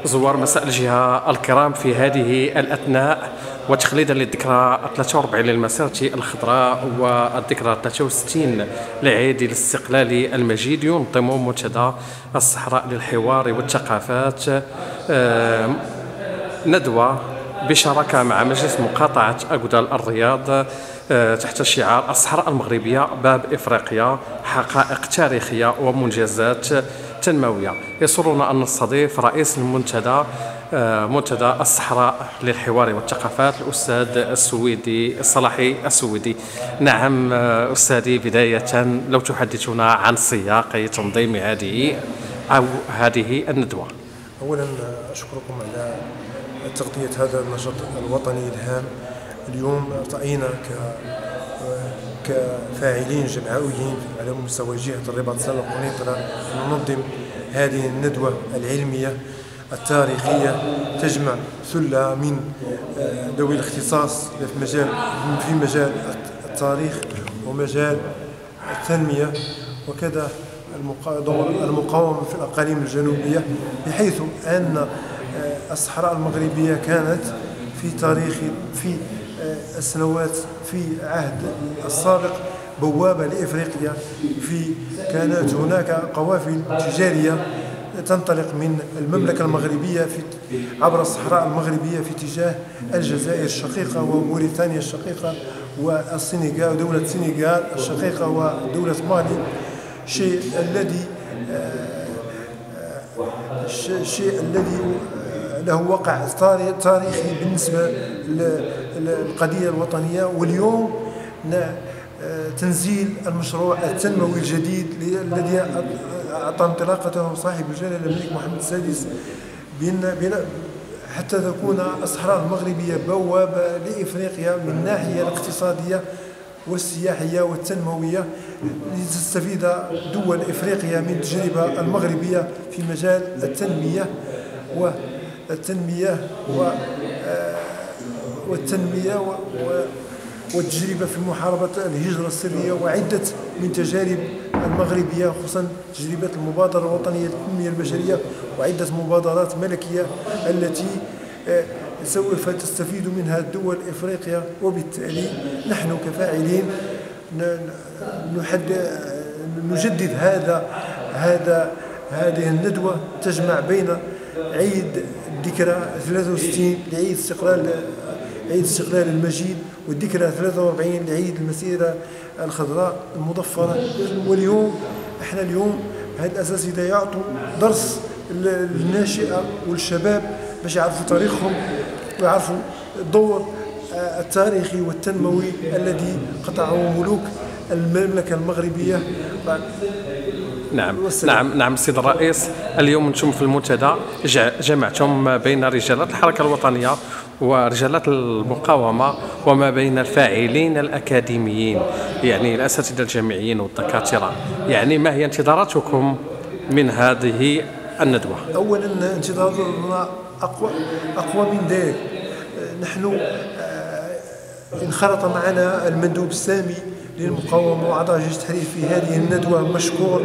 زوار مساء الجهة الكرام، في هذه الأثناء وتخليدا للذكرى 43 للمسيرة الخضراء والذكرى 63 لعيد الاستقلال المجيد، ينظم منتدى الصحراء للحوار والثقافات ندوة بشراكة مع مجلس مقاطعة أقدال الرياض تحت شعار الصحراء المغربية باب إفريقيا، حقائق تاريخية ومنجزات تنموية. يسرنا أن نستضيف رئيس المنتدى منتدى الصحراء للحوار والثقافات الأستاذ السويدي صلاحي السويدي. نعم أستاذي، بداية لو تحدثنا عن سياق تنظيم هذه الندوة. أولا أشكركم على تغطية هذا النشاط الوطني الهام. اليوم ارتأينا كفاعلين جمعويين على مستوى جهة الرباط سلة ونيطرة ننظم هذه الندوة العلمية التاريخية تجمع ثلة من ذوي الاختصاص في مجال التاريخ ومجال التنمية وكذا المقاومة في الأقاليم الجنوبية، بحيث أن الصحراء المغربية كانت في السنوات في عهد السابق بوابة لإفريقيا. كانت هناك قوافل تجارية تنطلق من المملكة المغربية عبر الصحراء المغربية في اتجاه الجزائر الشقيقة وموريتانيا الشقيقة والسنغال ودولة السنغال الشقيقة ودولة مالي، الشيء الذي له وقع تاريخي بالنسبة للقضية الوطنية. واليوم تنزيل المشروع التنموي الجديد الذي أعطى انطلاقته صاحب الجلالة الملك محمد السادس حتى تكون الصحراء المغربية بوابة لإفريقيا من الناحية الاقتصادية والسياحية والتنموية، لتستفيد دول إفريقيا من التجربة المغربية في مجال التنمية والتجربة في محاربة الهجرة السرية وعدة من تجارب المغربية، خصوصا تجربة المبادرة الوطنية للتنمية البشرية وعدة مبادرات ملكية التي سوف تستفيد منها دول إفريقيا. وبالتالي نحن كفاعلين نجدد هذه الندوة تجمع بين عيد الذكرى 63 لعيد الاستقلال المجيد والذكرى 43 لعيد المسيرة الخضراء المضفرة. واليوم احنا هذه الأساتذة يعطوا درس للناشئة والشباب باش يعرفوا تاريخهم ويعرفوا الدور التاريخي والتنموي الذي قطعه ملوك المملكة المغربية. نعم السيد الرئيس، اليوم انتم في المنتدى جمعتم بين رجالات الحركة الوطنية ورجالات المقاومة وما بين الفاعلين الأكاديميين، يعني الأساتذة الجامعيين والدكاترة. يعني ما هي انتظاراتكم من هذه الندوة؟ أولا انتظارنا أقوى من ذلك. نحن انخرط معنا المندوب السامي للمقاومة وأعضاء جيش التحرير في هذه الندوة مشكور،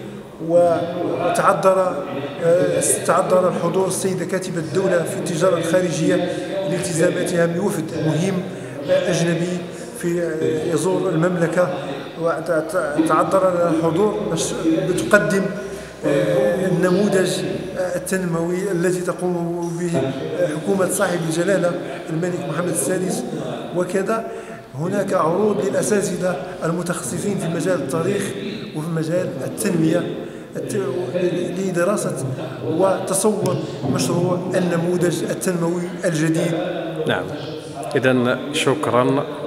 وتعذر الحضور السيدة كاتبة الدولة في التجارة الخارجية لالتزاماتها بوفد مهم أجنبي في يزور المملكة، وتعذر الحضور باش بتقدم النموذج التنموي الذي تقوم به حكومة صاحب الجلالة الملك محمد السادس. وكذا هناك عروض للأساتذة المتخصصين في مجال التاريخ وفي مجال التنمية لدراسة وتصور مشروع النموذج التنموي الجديد. نعم، إذن شكرا